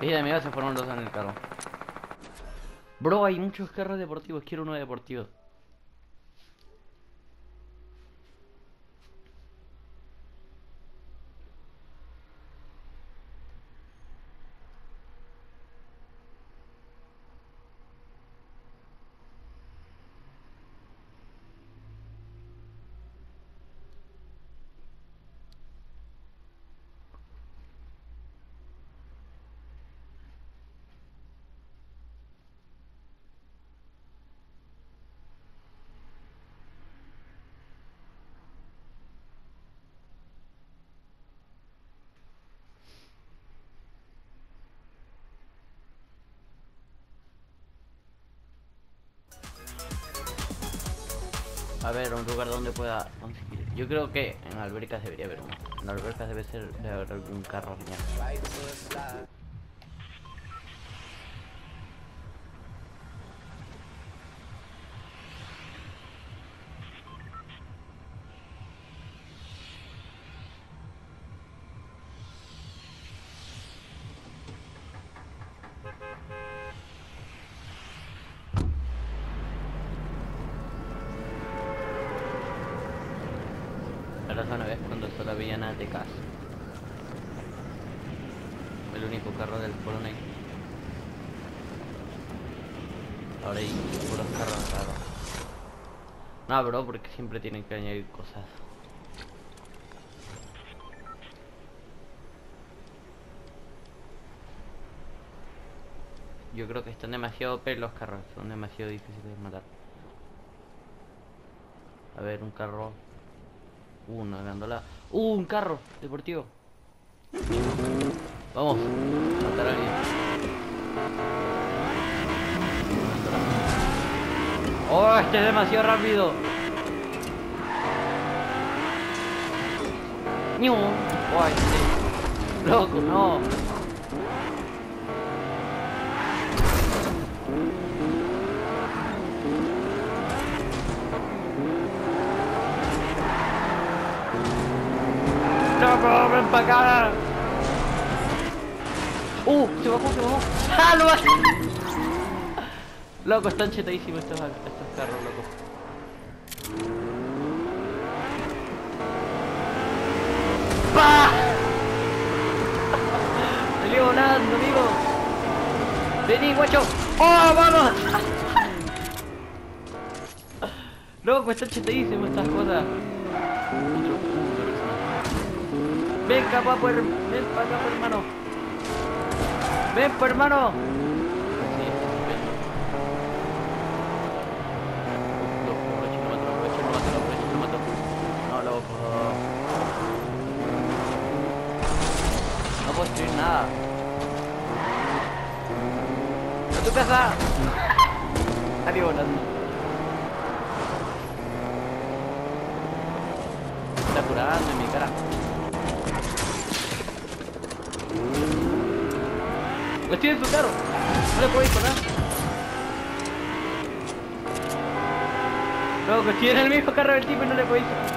Y amigos se fueron los en el carro. Bro, hay muchos carros deportivos, quiero uno deportivo. A ver, un lugar donde pueda conseguir. Yo creo que en albercas debería haber uno. En albercas debe haber algún carro genial. Ahora son una vez cuando solo había nada de casa. El único carro del Polo Night. Ahora hay puros carros raros. No, bro, porque siempre tienen que añadir cosas. Yo creo que están demasiado OP los carros, son demasiado difíciles de matar. A ver, un carro. Una gandola. Un carro deportivo. Vamos, matar a alguien. Oh, este es demasiado rápido. ¡Niu! Oh, este. Loco, no. ¡Loco, ven para acá! Se bajó. ¡Ah, lo bajé! Loco, están chetadísimos estos carros, loco. ¡Pah! Salí volando, amigo. Vení, guacho. ¡Oh, vamos! Loco, están chetadísimos estas cosas. Ven para acá, pues, hermano. Ven, pues, hermano. Sí, ven. Lo mato. No, loco. No puedo destruir nada. ¡A tu casa! Salí volando. Está curando en mi cara. Estoy en su carro, no le puedo disparar. Loco, estoy en el mismo carro del tipo y no le puedo disparar.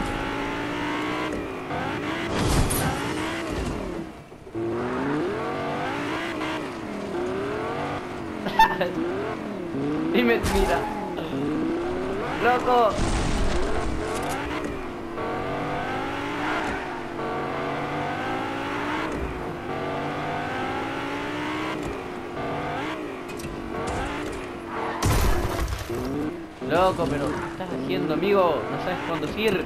Y me mira. Loco. Loco, pero ¿qué estás haciendo, amigo? No sabes conducir.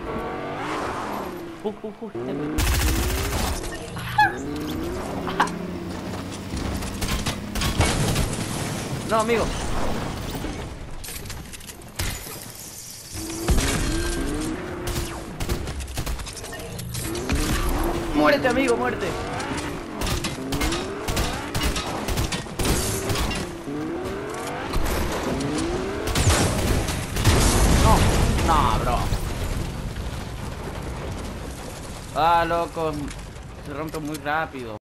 No, amigo. Muérete, amigo, muérete. No, bro. Ah, loco. Se rompe muy rápido.